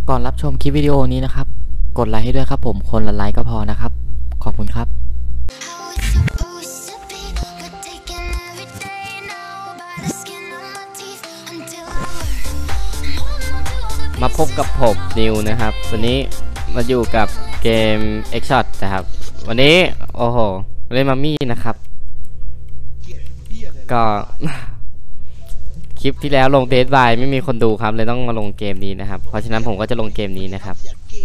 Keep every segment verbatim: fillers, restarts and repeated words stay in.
ก่อนรับชมคลิปวิดีโอนี้นะครับกดไลค์ให้ด้วยครับผมคนละไลค์ก็พอนะครับขอบคุณครับมาพบกับผมนิวนะครับวันนี้มาอยู่กับเกม X Shot นะครับวันนี้โอ้โหเล่นมัมมี่นะครับก็ คลิปที่แล้วลงเดดบายไม่มีคนดูครับเลยต้องมาลงเกมนี้นะครับเพราะฉะนั้นผมก็จะลงเกมนี้นะครับ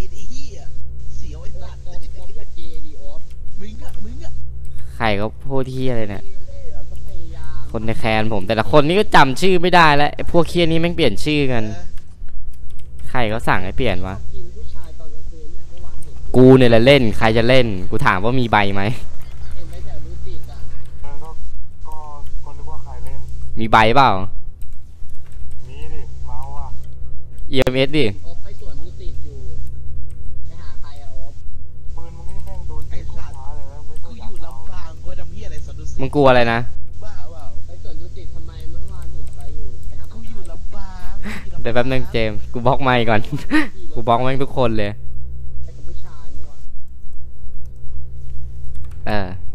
ใครก็พูดที่อะไรเนี่ยคนในแคนผมแต่ละคนนี่ก็จำชื่อไม่ได้แล้วไอ้พวกเคียนี้แม่งเปลี่ยนชื่อกันใครก็สั่งให้เปลี่ยนวะกูเนี่ยแหละเล่นใครจะเล่นกูถามว่ามีใบไหมมีใบเปล่ามีดิเมาอ่ะอี เอ็ม เอส ดิโอ๊บไปสวนดูติดอยู่ไปหาใครอะโอ๊บปืนมึงนี่แม่งโดนไอ้สัตว์เลยไม่กูอยู่ลำปางกูทำเหี้ยอะไรสวนดุสิตมึงกลัวอะไรนะบ้าเปล่าไปสวนดูติดทำไมเมื่อวานผมไปอยู่ไปหากูอยู่ลำปางเดี๋ยวแป๊บนึงเจมกูบล็อกไมค์ก่อน กูบล็อกแม่งทุกคนเลยไปกับผู้ชายเมื่อวานเอ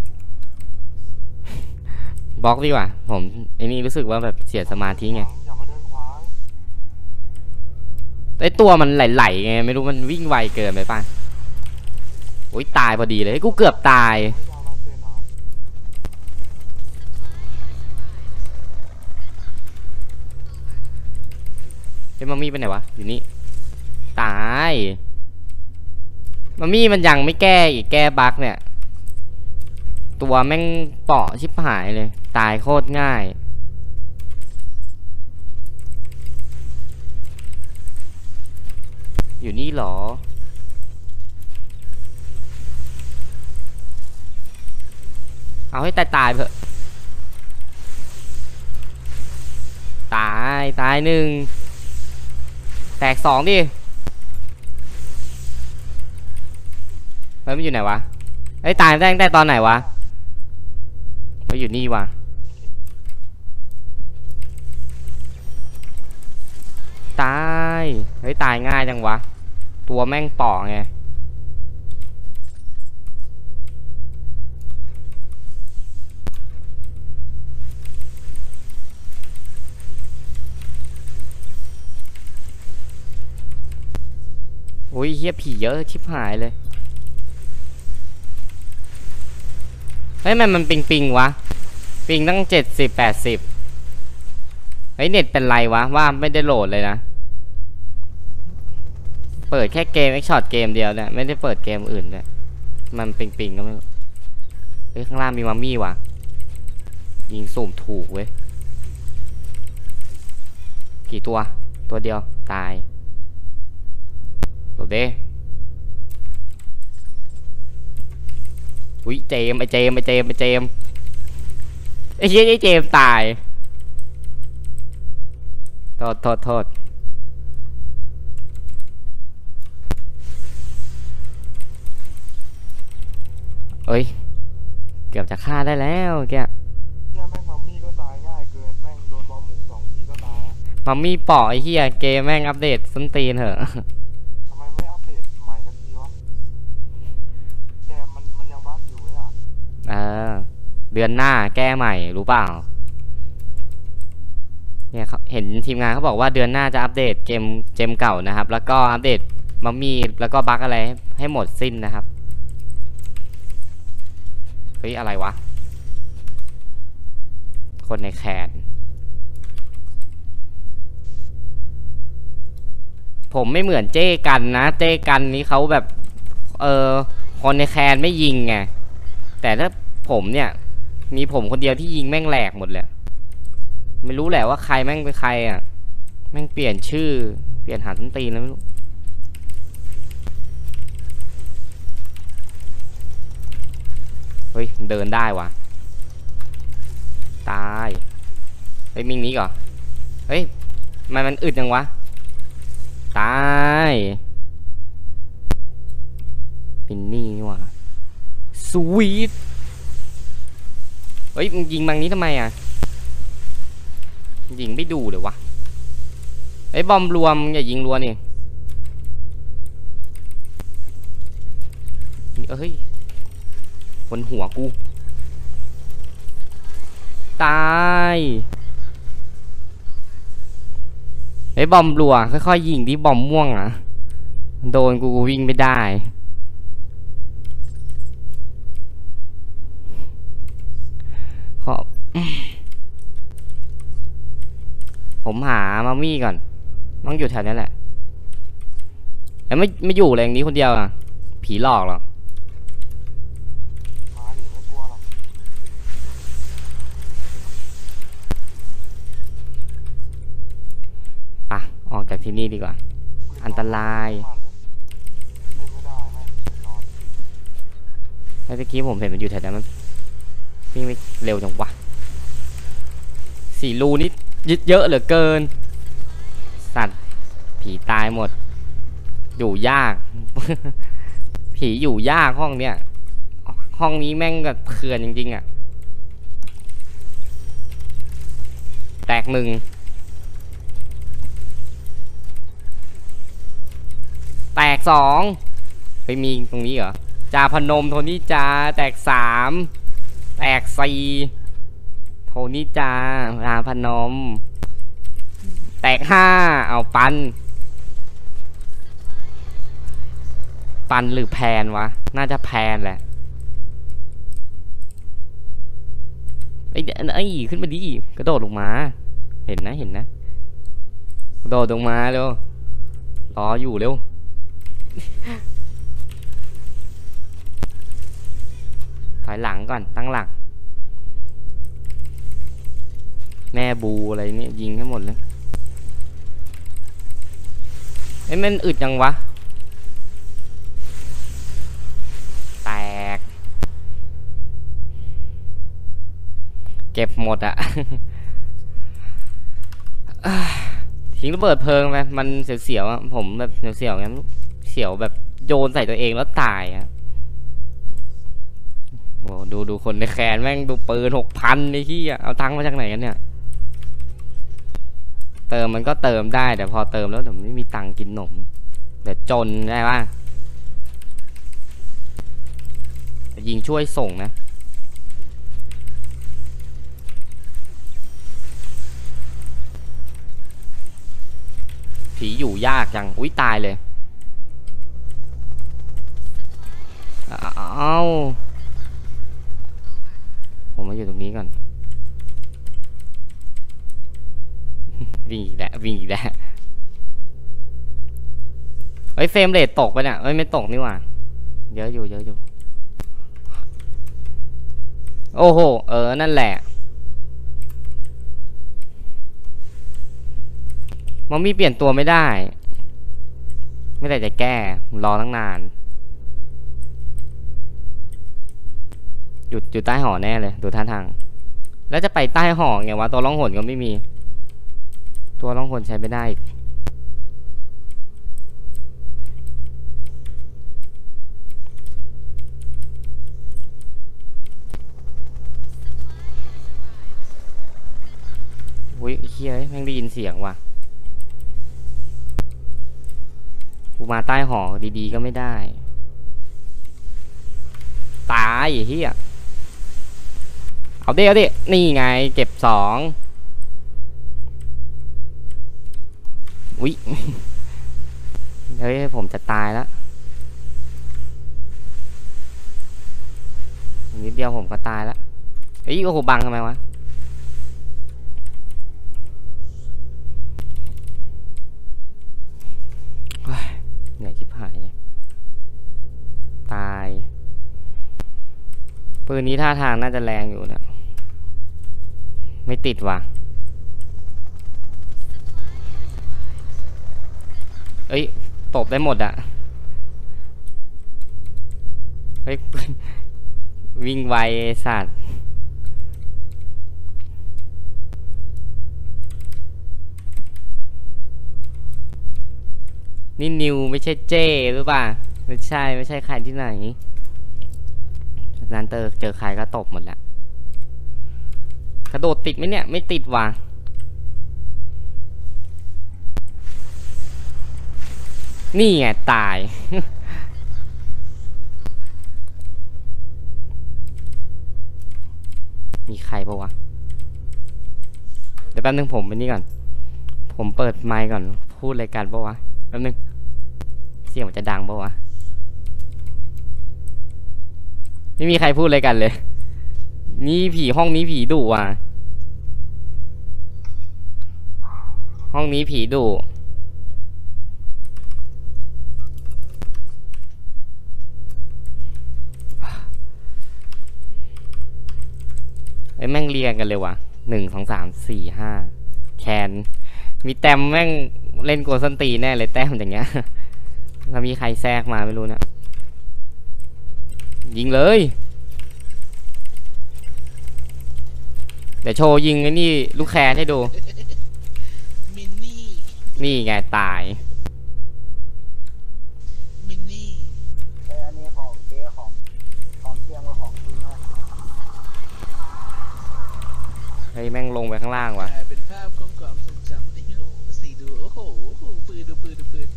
อบล็อกดีกว่าผมไอ้นี่รู้สึกว่าแบบเสียสมาธิไงไอตัวมันไหลๆไงไม่รู้มันวิ่งไวเกินไปป่ะโอ้ยตายพอดีเลยกูเกือบตายเฮ้ยมัมมี่ไปไหนวะอยู่นี่ตายมัมมี่มันยังไม่แก้อีกแก้บั๊กเนี่ยตัวแม่งเปาะชิบหายเลยตายโคตรง่ายอยู่นี่หรอเอาให้ตายตายเถอะตายตายหนึ่งแตกสองดิเฮ้ยมันอยู่ไหนวะไอ้ตายได้ได้ตอนไหนวะมันอยู่นี่วะตายเฮ้ยตายง่ายจังวะตัวแม่งป่อไงโอ้ยเฮียผีเยอะชิบหายเลยเฮ้ยมันมันปิงปิงวะปิงตั้งเจ็ดสิบแปดสิบเฮ้ยเน็ตเป็นไรวะว่าไม่ได้โหลดเลยนะเปิดแค่เกม X Shot เกมเดียวเนี่ยไม่ได้เปิดเกมอื่นเลยมันปิงปิงก็ไม่รู้เฮ้ยข้างล่างมีมัมมี่วะยิงสุ่มถูกเว้ยกี่ตัวตัวเดียวตายโหลดเด้อุ้ยเจมไอเจมไอเจมไอเจมไอ้เหี้ยไอเจมตายโทษโทษโทษเอ้ยเกือบจะฆ่าได้แล้วแกแม่งมัมมี่ก็ตายง่ายเกินแม่งโดนบอมหมูสองทีก็ตายมัมมี่ปอกไอ้เหี้ยเกมแม่งอัปเดตส้นตีนเหอะทำไมไม่อัปเดตใหม่สักทีวะแกมันมันยังบั๊กอยู่อ่ะเออเดือนหน้าแก้ใหม่รู้เปล่าเนี่ยเขาเห็นทีมงานเขาบอกว่าเดือนหน้าจะอัปเดตเกมเกมเก่านะครับแล้วก็อัปเดตมัมมี่แล้วก็บั๊กอะไรให้หมดสิ้นนะครับเฮ้ยอะไรวะคนในแคนผมไม่เหมือนเจ้กันนะเจ้กันนี้เขาแบบเออคนในแคนไม่ยิงไงแต่ถ้าผมเนี่ยมีผมคนเดียวที่ยิงแม่งแหลกหมดเลยไม่รู้แหละว่าใครแม่งเป็นใครอ่ะแม่งเปลี่ยนชื่อเปลี่ยนหาต้นตีนแล้วไม่รู้เฮ้ยเดินได้วะตายเฮ้ยมิงนี้ก่อนเฮ้ยมันมันอึดจังวะตายปินนี่นี่วะสวีทเฮ้ยมึงยิงมังนี้ทำไมอ่ะยิงไม่ดูเลยวะไอ้บอมรวมอย่ายิงรัวนี่เอ้ยบนหัวกูตายไอ้บอมรัวค่อยๆยิงที่บอมม่วงอ่ะโดนกูวิ่งไม่ได้ขอ ผมหามามี่ก่อนต้องอยู่แถวนี้แหละแล้วไม่ไม่อยู่เลยอย่างนี้คนเดียวอ่ะผีหลอกหรอมาดิไม่กลัวหรอกอ่ะออกจากที่นี่ดีกว่าอันตรายเล่นไม่ได้แม่งนอนเมื่อกี้ผมเห็นมันอยู่แถวนั้นมันวิ่งไม่เร็วจังวะสี่รูนี่ยึดเยอะเหลือเกินสัตว์ผีตายหมดอยู่ยาก ผีอยู่ยากห้องเนี้ยห้องนี้แม่งกับเขื่อนจริงๆอ่ะแตกหนึ่งแตกสองไปมีตรงนี้เหรอจาพนมโทนี่จาแตกสามแตกสี่โทนี่จาจาพนมแตกห้าเอาปันปันหรือแพนวะน่าจะแพนแหละไอ้ไอ้ขึ้นมาดิกระโดดลงมาเห็นนะเห็นนะกระโดดลงมาเร็วรออยู่เร็วถอยหลังก่อนตั้งหลักแม่บูอะไรเนี่ยยิงให้หมดเลยไอ้มันอึดยังวะแตกเก็บหมดอะ ทิ้งระเบิดเพลิงไปมันเสียวๆอะผมแบบเสียวๆงั้นเสียวแบบโยนใส่ตัวเองแล้วตายอะโอ้ดูดูคนในแคนแม่งดูปืนหกพันไอ้ที่เอาตังค์มาจากไหนกันเนี่ยเติมมันก็เติมได้แต่พอเติมแล้วเดี๋ยวไม่มีตังค์กินขนมเดี๋ยวจนได้ป่ะยิงช่วยส่งนะผีอยู่ยากจังอุ้ยตายเลยอ้าวผมมาอยู่ตรงนี้ก่อนวิ่งอีกแล้ววิ่งอีกแล้วเฮ้ยเฟรมเรทตกไปเนี่ยเฮ้ยไม่ตกนี่หว่าเยอะอยู่เยอะอยู่โอ้โหเออนั่นแหละมันมีเปลี่ยนตัวไม่ได้ไม่ได้จะแก้รอตั้งนานหยุดอยู่ใต้หอแน่เลยดูท่าทางแล้วจะไปใต้หอไงวะตัวล่องหนก็ไม่มีตัวล่องหนใช้ไม่ได้อุ้ยเฮ้ยแม่งได้ยินเสียงว่ะกูมาใต้หอดีๆก็ไม่ได้ตายเฮียเอาดิเอาดินี่ไงเก็บสองอุ๊ยเฮ้ยผมจะตายแล้วนิดเดียวผมก็ตายแล้วเอ้ยโอ้โหบังทำไมวะเหนื่อยชิบหายเนี่ยตายปืนนี้ท่าทางน่าจะแรงอยู่เนี่ยไม่ติดว่ะเอ้ยตบได้หมดอะเฮ้ย วิ่งไวสัตว์นี่นิวไม่ใช่เจ้หรือเปล่าไม่ใช่ไม่ใช่ใครที่ไหนนั้นเจอเจอใครก็ตบหมดแล้วกระโดดติดไหมเนี่ยไม่ติดว่ะนี่ไงตายมีใครปะวะเดี๋ยวแป๊บนึงผมไปนี่ก่อนผมเปิดไมค์ก่อนพูดรายการปะวะแป๊บนึงเสียงมันจะดังปะวะไม่มีใครพูดอะไรกันเลยนี่ผีห้องนี้ผีดุว่ะห้องนี้ผีดุไอ้แม่งเรียงกันเลยว่ะหนึ่งสองสามสี่ห้าแคนมีแต้มแม่งเล่นโกสันตีแน่เลยแต้มอย่างเงี้ยแล้วมีใครแทรกมาไม่รู้นะยิงเลยเดี๋ยวโชว์ยิงไอ้นี่ลูกแคนให้ดูมินนี่นี่ไงตายมินนี่ไอ้อันนี้ของเจ๊ของของเทียมกับของจริงนะเฮ้ยแม่งลงไปข้างล่างว่ะเป็นภาพของความทรงจำไอ้โหสีดูโอ้โหปืนดูปืนดูปืน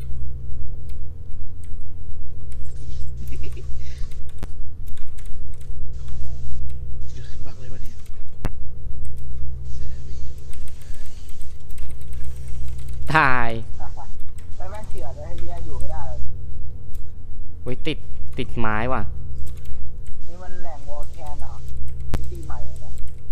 เดือดขึ้นบักเลยวะเนี่ยตายไปแม่งเถื่อนเลยให้เรียอยู่ไม่ได้เลยเฮ้ยติดติดไม้ว่ะนี่มันแหล่งวอลแคนอ่ะที่ใหม่เนี่ย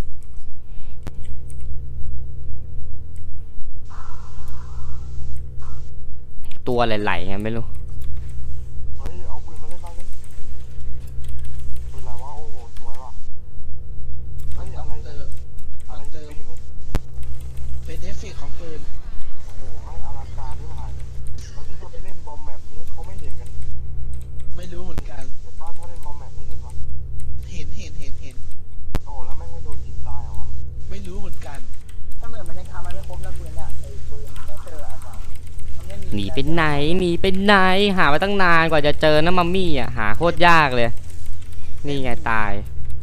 ตัวไหลๆไงไม่รู้เฮ้ยเอาปืนมาเล่นบ้างดิปืนอะไรวะโอ้โหสวยว่ะเฮ้ยอะไรเติมอะไรเติมเป็นเอฟเฟกต์ของปืนโอ้โหให้อลังการนี่หายแล้วที่เขาไปเล่นบอมแบบนี้เขาไม่เห็นกันไม่รู้เหมือนกันแต่ว่าถ้าเล่นบอมแบบนี้เห็นปะเห็นเห็นเห็นเห็นโอ้แล้วแม่งไม่โดนยิงตายเหรอวะไม่รู้เหมือนกันถ้าเหมือนมันยังทำมันไม่ครบแล้วปืนเนี่ยไอ้ปืนแคสเตอร์อะไรหนีไปไหนหนีไปไหนหามาตั้งนานกว่าจะเจอน้ำมัมมี่อ่ะหาโคตรยากเลยนี่ไงตาย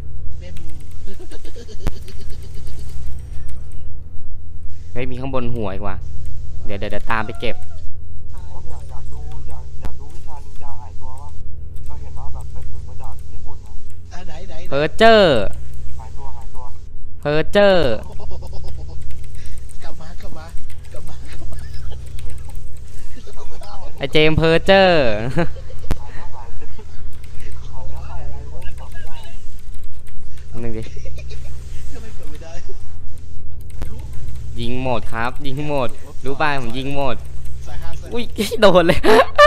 เฮ้ยมีข้างบนหัวอีกว่ะเดี๋ยวเดี๋ยวตามไปเก็บอยากอยากดูอยากอยากดูวิชานินจาหายตัวว่าเราเห็นว่าแบบไปฝึกมาจากญี่ปุ่นนะไหนไหนเพอร์เจอร์หายตัวหายตัวเพอร์เจอร์กลับมากลับมากลับมากลับมาไอเจมเพอร์เจอร์หนึ่งดิยิงหมดครับยิงหมดรู้ป่ะผมยิงหมดอุ้ยโดนเลย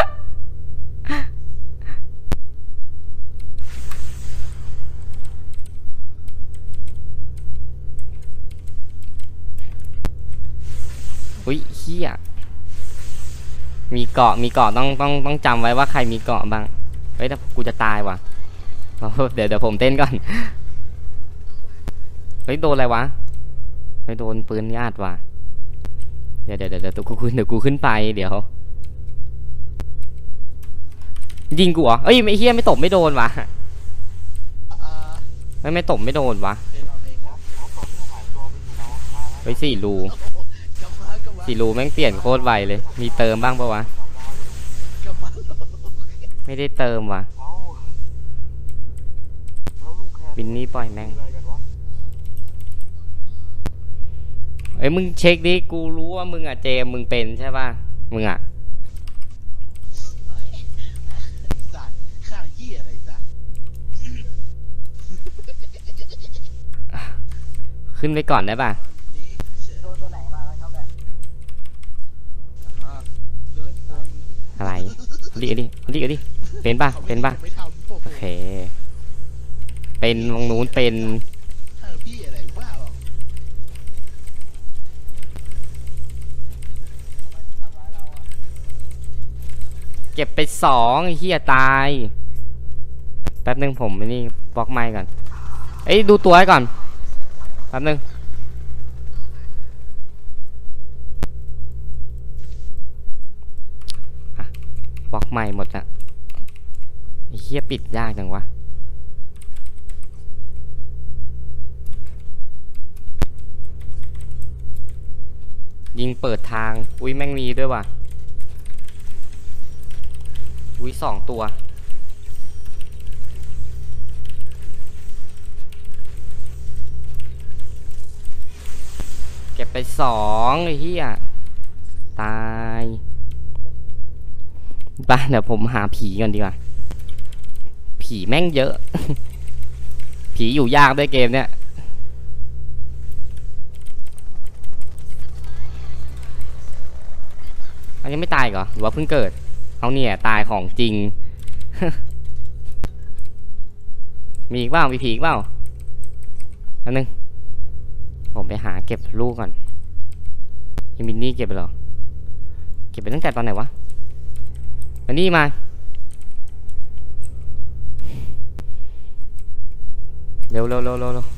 อุ้ยเฮียมีเกาะมีเกาะต้องต้องต้องจำไว้ว่าใครมีเกาะบ้างเฮ้ยถ้ากูจะตายว่ะเดี๋ยวเดี๋ยวผมเต้นก่อนเฮ้ยโดนอะไรวะเฮ้ยโดนปืนญาติว่ะเดี๋ยวเดี๋ยวเดี๋ยวกูขึ้นเดี๋ยวกูขึ้นไปเดี๋ยวยิงกูเหรอเอ้ยไม่เฮียไม่ตบไม่โดนวะไม่ไม่ตบไม่โดนวะเฮ้ยสี่รูสี่รูแม่งเปลี่ยนโคตรไวเลยมีเติมบ้างปะวะไม่ได้เติมว่ะวินนี่ปล่อยแม่งเอ้ยมึงเช็คดิกูรู้ว่ามึงอ่ะเจมมึงเป็นใช่ป่ะมึงอ่ะข้างเหี้ยอะไรสักขึ้นไปก่อนได้ป่ะอะไรดิดิดิดิเป็นป่ะเป็นป่ะโอเคเป็นตรงนู้นเป็นเก็บไปสองไอ้เหี้ยตายแป๊บนึงผมไอ้นี่บล็อกไมค์ก่อนเอ้ยดูตัวให้ก่อนแป๊บนึงบล็อกไมค์หมดอะไอ้เหี้ยปิดยากจังวะยิงเปิดทางอุ้ยแม่งมีด้วยว่ะอุ้ยสองตัวไปสองไอ้เหี้ยตายไปเดี๋ยวผมหาผีก่อนดีกว่าผีแม่งเยอะ ผีอยู่ยากด้วยเกมเนี้ยเขายังไม่ตายเหรอหรือว่าเพิ่งเกิดเอาเนี่ยตายของจริง มีอีกเปล่ามีผีอีกเปล่าอันนึงผมไปหาเก็บลูกก่อนเฮมินนี่เก็บไปหรอเก็บไปตั้งแต่ตอนไหนวะมานี่มาเร็วเร็วเร็วเร็วเร็ว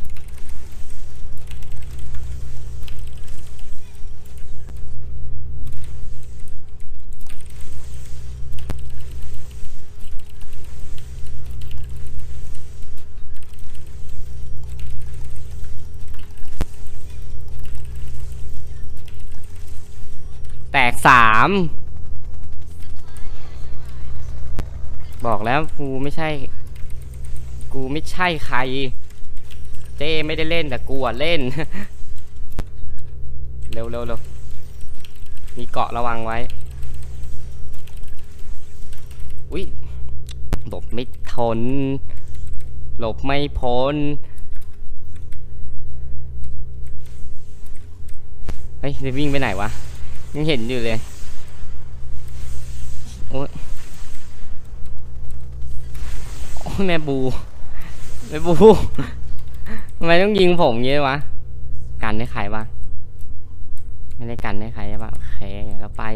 แตกสามบอกแล้วกูไม่ใช่กูไม่ใช่ใครเจ้ไม่ได้เล่นแต่กูอะเล่น เร็วเร็วเร็วมีเกาะระวังไว้อุ๊ยหลบไม่ทนหลบไม่พ้นเฮ้ยจะวิ่งไปไหนวะยังเห็นอยู่เลยโอ้ยโอ้ยแม่บูแม่บูทำไมต้องยิงผมงี้วะกันให้ใครวะไม่ได้กันให้ใครใช่ปะโอเคแล้วไป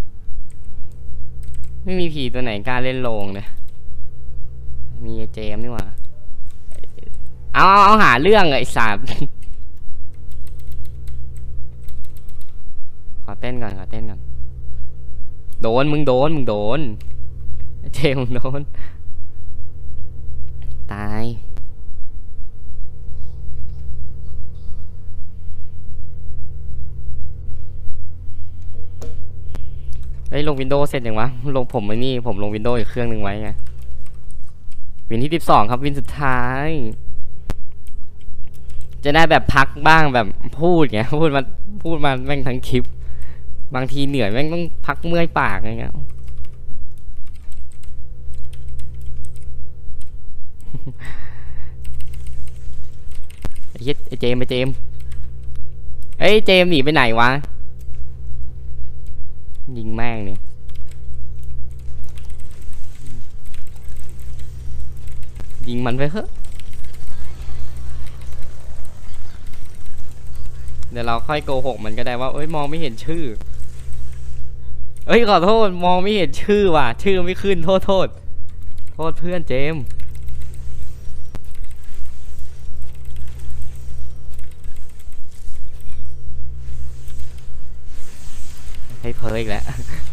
ไม่มีผีตัวไหนกล้าเล่นโลงเลยมีเจมนี่หว่าเอาเอาเอาหาเรื่องไอ้สัตว์ ขอเต้นก่อนขอเต้นก่อนโดนมึงโดนมึงโดนเจมมึงโดนตายเฮ้ยลงวินโดว์เสร็จยังวะลงผมไอ้นี่ผมลงวินโดว์อีกเครื่องหนึ่งไว้ไงวินที่สิบสองครับวินสุดท้ายจะได้แบบพักบ้างแบบพูดไงพูดมาพูดมาแม่งทั้งคลิปบางทีเหนื่อยแม่งต้องพักเมื่อยปากอะไรเงี้ย ไอ้เหี้ยไอ้เจมไอ้เจมเอ้ยเจมหนีไปไหนวะยิงแม่งเนี่ยยิงมันไปเถอะเดี๋ยวเราค่อยโกหกมันก็ได้ว่าเอ้ยมองไม่เห็นชื่อเอ้ยขอโทษมองไม่เห็นชื่อว่ะชื่อไม่ขึ้นโทษโทษโทษเพื่อนเจมให้เพออีกแล้ว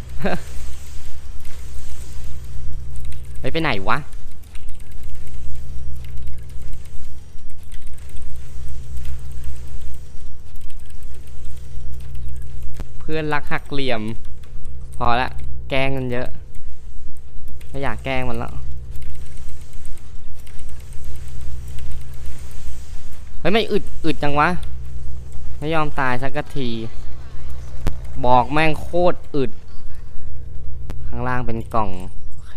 ไปไปไหนวะเพื่อนรักหักเหลี่ยมพอละแกล้งกันเยอะไม่อยากแกล้งมันแล้วเฮ้ยไม่อึดอึดจังวะไม่ยอมตายสักทีบอกแม่งโคตรอึดข้างล่างเป็นกล่องโอเค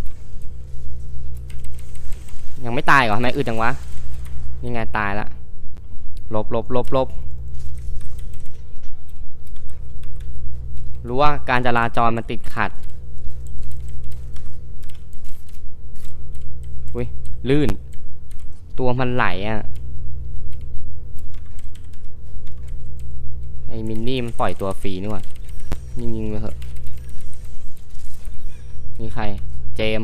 ยังไม่ตายเหรอทำไมอึดจังวะนี่ไงตายละลบลบลบลบรู้ว่าการจราจรมันติดขัดอุ้ยลื่นตัวมันไหลอ่ะไอ้มินนี่มันปล่อยตัวฟรีนี่หว่ายิงๆไปเถอะนี่ใครเจม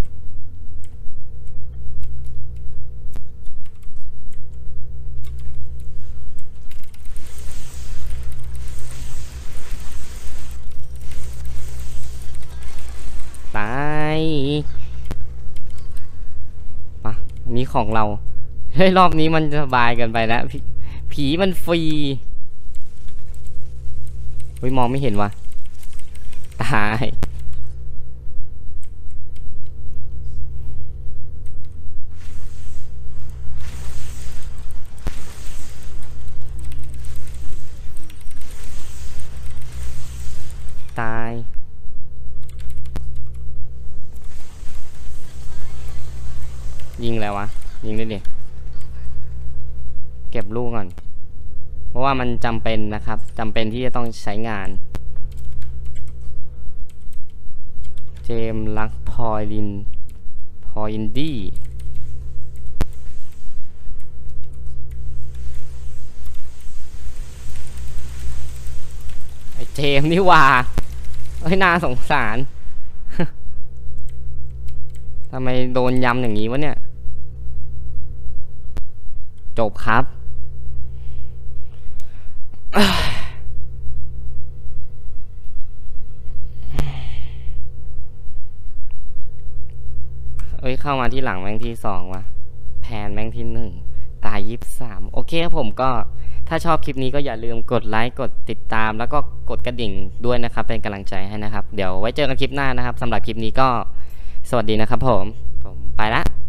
ตายมาอันนี้ของเราเฮ้ยรอบนี้มันสบายเกินไปแล้วผีผีมันฟรีเฮ้ยมองไม่เห็นวะตายยิงแล้ววะยิงได้ดิเก็บลูกก่อนเพราะว่ามันจำเป็นนะครับจำเป็นที่จะต้องใช้งานเจมส์ลักพอยลินพอยอินดี้ไอเจมส์นี่ว่าเฮ้ยน่าสงสาร ทำไมโดนยำอย่างนี้วะเนี่ยจบครับ เอ้ยเข้ามาที่หลังแม่งที่สองว่ะแพนแม่งที่หนึ่งตายยี่สิบสามโอเคครับผมก็ถ้าชอบคลิปนี้ก็อย่าลืมกดไลค์กดติดตามแล้วก็กดกระดิ่งด้วยนะครับเป็นกำลังใจให้นะครับเดี๋ยวไว้เจอกันคลิปหน้านะครับสำหรับคลิปนี้ก็สวัสดีนะครับผมผมไปละ